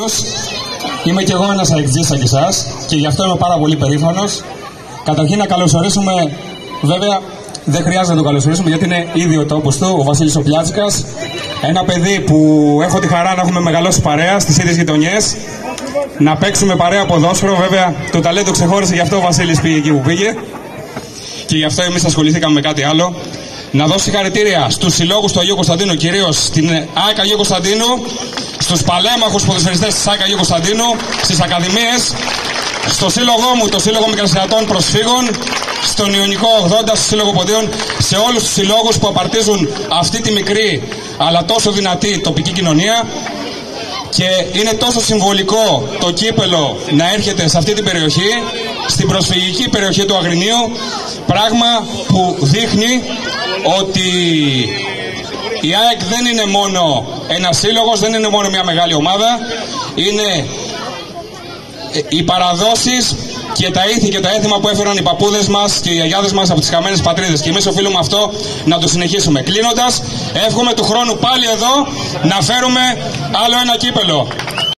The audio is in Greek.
φίλους. Είμαι και εγώ ένας αεκτζής σαν και εσάς και γι' αυτό είμαι πάρα πολύ περήφανος. Καταρχήν να καλωσορίσουμε, βέβαια δεν χρειάζεται να το καλωσορίσουμε γιατί είναι ήδη ο τόπος του, ο Βασίλης ο Πλιάτσικας. Ένα παιδί που έχω τη χαρά να έχουμε μεγαλώσει παρέα στις ίδιες γειτονιές. Να παίξουμε παρέα ποδόσφαιρο, βέβαια το ταλέντο ξεχώρισε, γι' αυτό ο Βασίλης πήγε εκεί που πήγε. Και γι' αυτό εμείς ασχοληθήκαμε με κάτι άλλο. Να δώσω συγχαρητήρια στους συλλόγους του Αγίου Κωνσταντίνου, κυρίως στην ΑΕΚ Αγίου Κωνσταντίνου, στους παλέμαχους ποδοσφαιριστές της ΑΕΚ Αγίου Κωνσταντίνου, στις ακαδημίες, στο σύλλογό μου, το Σύλλογο Μικρασιατών Προσφύγων, στον Ιωνικό 80, στο Σύλλογο Ποντίων, σε όλους τους συλλόγους που απαρτίζουν αυτή τη μικρή αλλά τόσο δυνατή τοπική κοινωνία. Και είναι τόσο συμβολικό το κύπελο να έρχεται σε αυτή την περιοχή, στην προσφυγική περιοχή του Αγρινίου, πράγμα που δείχνει ότι η ΑΕΚ δεν είναι μόνο ένας σύλλογος, δεν είναι μόνο μια μεγάλη ομάδα, είναι οι παραδόσεις και τα ήθη και τα έθιμα που έφεραν οι παππούδες μας και οι γιαγιάδες μας από τις χαμένες πατρίδες. Και εμείς οφείλουμε αυτό να το συνεχίσουμε. Κλείνοντας, εύχομαι του χρόνου πάλι εδώ να φέρουμε άλλο ένα κύπελο.